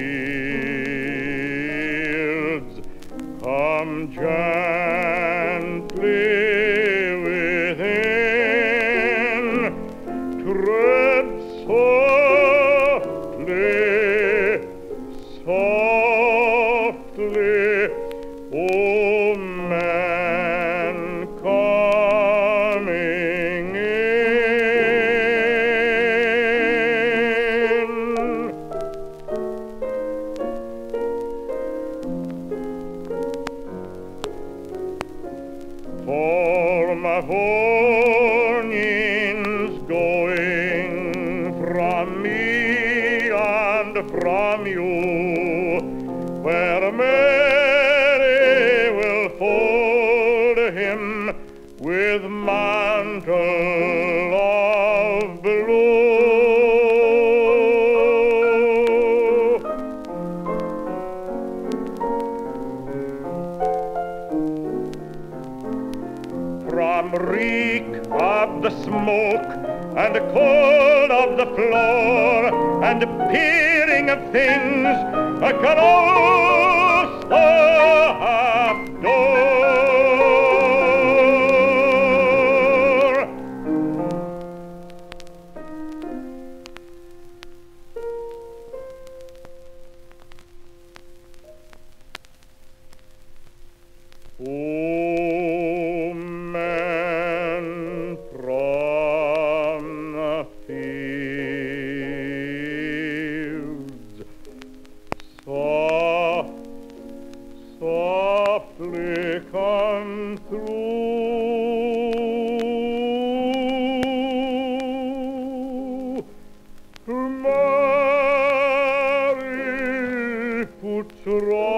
fields. Come gently within, tread softly, softly, O man coming in. For my warning's going from me and from you, where Mary will fold him with mantle of blue. From reek of the smoke and cold of the floor and peering of things, I close the half door. O man from the fields, softly come through. Mary puts